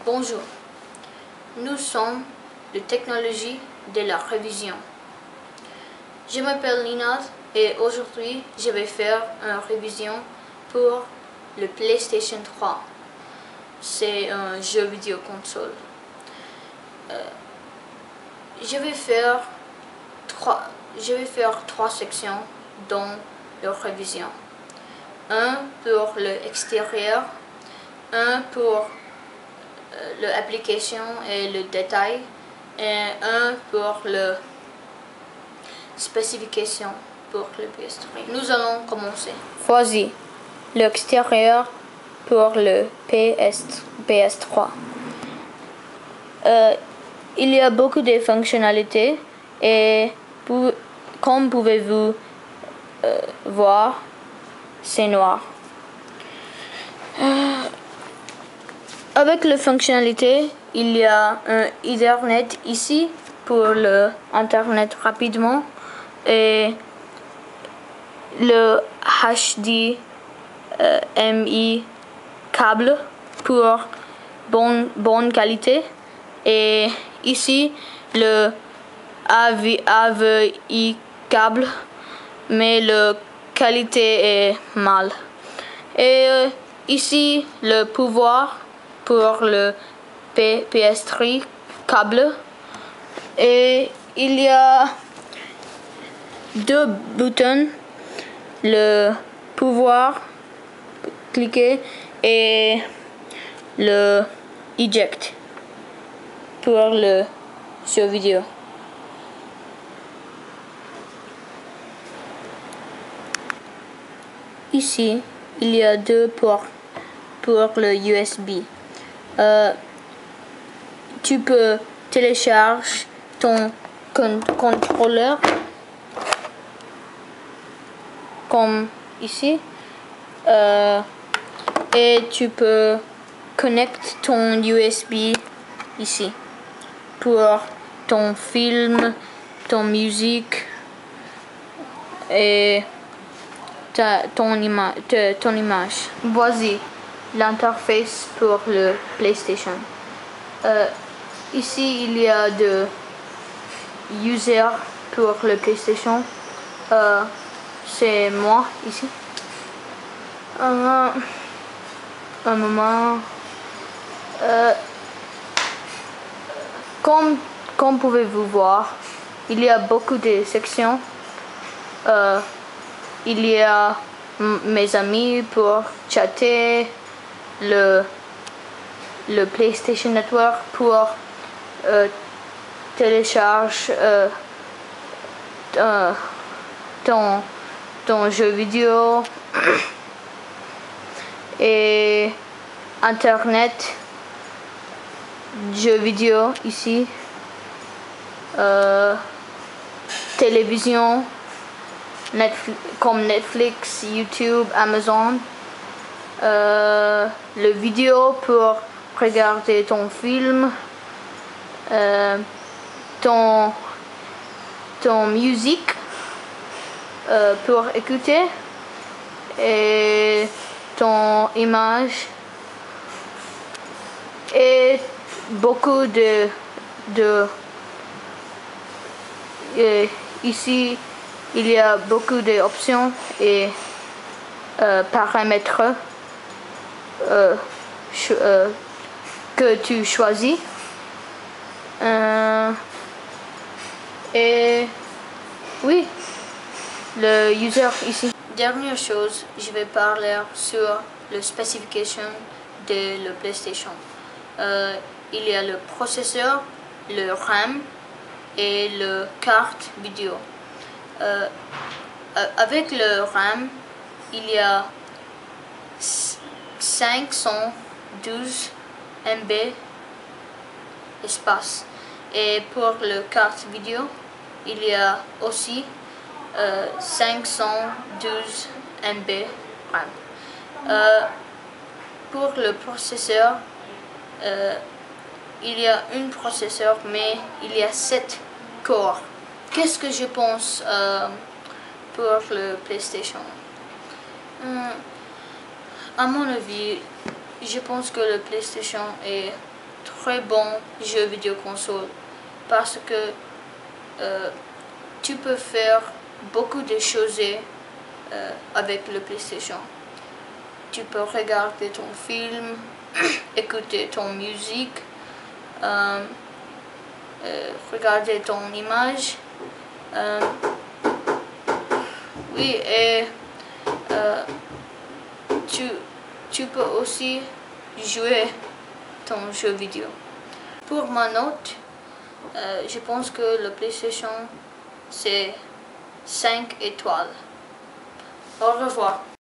Bonjour, nous sommes de technologie de la révision. Je m'appelle Linad et aujourd'hui je vais faire une révision pour le PlayStation 3. C'est un jeu vidéo console. Je vais faire trois sections dans la révision. Un pour l'extérieur, un pour l'application et le détail, et un pour la spécification pour le PS3. Nous allons commencer. Voici l'extérieur pour le PS3. Il y a beaucoup de fonctionnalités et comme pouvez-vous voir, c'est noir. Avec la fonctionnalité, il y a un Ethernet ici pour le Internet rapidement et le HDMI câble pour bonne qualité et ici le AVI câble mais la qualité est mal. Et ici le pouvoir pour le PS3 câble et il y a deux boutons, le pouvoir cliquer et le eject pour le jeu vidéo. Ici, il y a deux ports pour le USB. Tu peux télécharger ton contrôleur comme ici et tu peux connecter ton USB ici pour ton film, ton musique et ton image. Voici l'interface pour le PlayStation. Ici, il y a deux users pour le PlayStation. C'est moi ici. Un moment. Comme pouvez-vous voir, il y a beaucoup de sections. Il y a mes amis pour chatter, le PlayStation Network pour télécharger ton jeu vidéo et Internet, jeux vidéo ici, télévision, comme Netflix, YouTube, Amazon, le vidéo pour regarder ton film, ton musique pour écouter et ton image et beaucoup de ici il y a beaucoup d'options et paramètres que tu choisis et oui, le user ici. Dernière chose, je vais parler sur la spécification de la PlayStation. Il y a le processeur, le RAM et la carte vidéo. Avec le RAM, il y a 512 MB espace. Et pour la carte vidéo, il y a aussi 512 MB RAM. Pour le processeur, il y a un processeur, mais il y a 7 corps. Qu'est-ce que je pense pour le PlayStation? À mon avis, je pense que le PlayStation est très bon jeu vidéo console parce que tu peux faire beaucoup de choses avec le PlayStation. Tu peux regarder ton film, écouter ton musique, regarder ton image. Oui, et tu peux aussi jouer ton jeu vidéo. Pour ma note, je pense que le PlayStation c'est 5 étoiles. Au revoir.